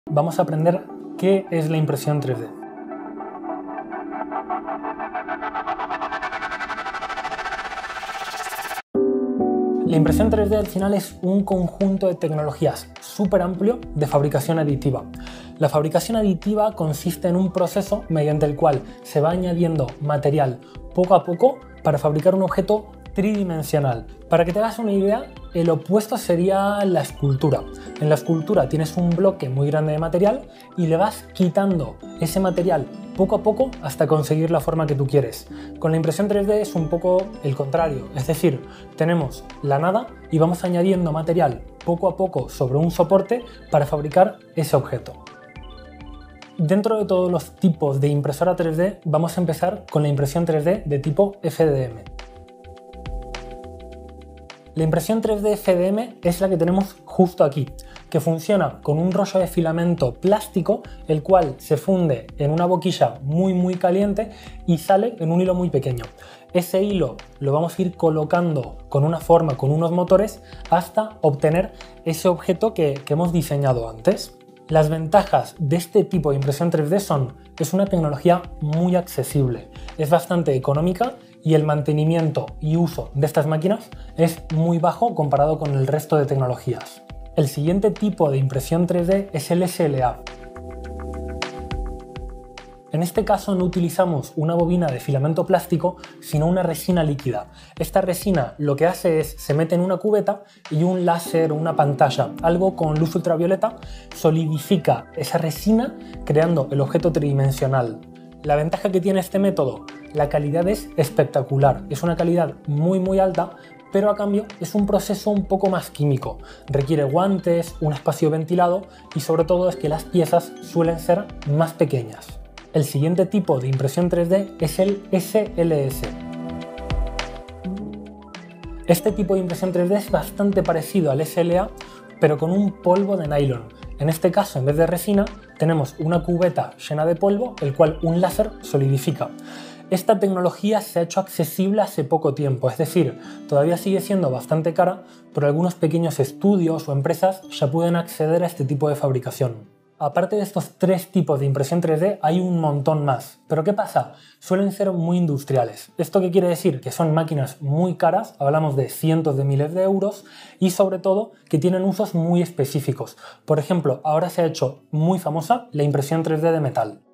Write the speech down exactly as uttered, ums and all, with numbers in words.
Vamos a aprender qué es la impresión tres D. La impresión tres D al final es un conjunto de tecnologías súper amplio de fabricación aditiva. La fabricación aditiva consiste en un proceso mediante el cual se va añadiendo material poco a poco para fabricar un objeto tridimensional. Para que te hagas una idea, el opuesto sería la escultura. En la escultura tienes un bloque muy grande de material y le vas quitando ese material poco a poco hasta conseguir la forma que tú quieres. Con la impresión tres D es un poco el contrario, es decir, tenemos la nada y vamos añadiendo material poco a poco sobre un soporte para fabricar ese objeto. Dentro de todos los tipos de impresora tres D, vamos a empezar con la impresión tres D de tipo F D M. La impresión tres D F D M es la que tenemos justo aquí, que funciona con un rollo de filamento plástico, el cual se funde en una boquilla muy muy caliente y sale en un hilo muy pequeño. Ese hilo lo vamos a ir colocando con una forma, con unos motores, hasta obtener ese objeto que, que hemos diseñado antes. Las ventajas de este tipo de impresión tres D son que es una tecnología muy accesible, es bastante económica y el mantenimiento y uso de estas máquinas es muy bajo comparado con el resto de tecnologías. El siguiente tipo de impresión tres D es el S L A. En este caso no utilizamos una bobina de filamento plástico, sino una resina líquida. Esta resina lo que hace es, se mete en una cubeta y un láser o una pantalla, algo con luz ultravioleta, solidifica esa resina creando el objeto tridimensional. La ventaja que tiene este método, la calidad es espectacular, es una calidad muy muy alta, pero a cambio es un proceso un poco más químico, requiere guantes, un espacio ventilado y sobre todo es que las piezas suelen ser más pequeñas. El siguiente tipo de impresión tres D es el S L S. Este tipo de impresión tres D es bastante parecido al S L A, pero con un polvo de nylon. En este caso, en vez de resina, tenemos una cubeta llena de polvo, el cual un láser solidifica. Esta tecnología se ha hecho accesible hace poco tiempo, es decir, todavía sigue siendo bastante cara, pero algunos pequeños estudios o empresas ya pueden acceder a este tipo de fabricación. Aparte de estos tres tipos de impresión tres D, hay un montón más. ¿Pero qué pasa? Suelen ser muy industriales. ¿Esto qué quiere decir? Que son máquinas muy caras, hablamos de cientos de miles de euros, y sobre todo que tienen usos muy específicos. Por ejemplo, ahora se ha hecho muy famosa la impresión tres D de metal.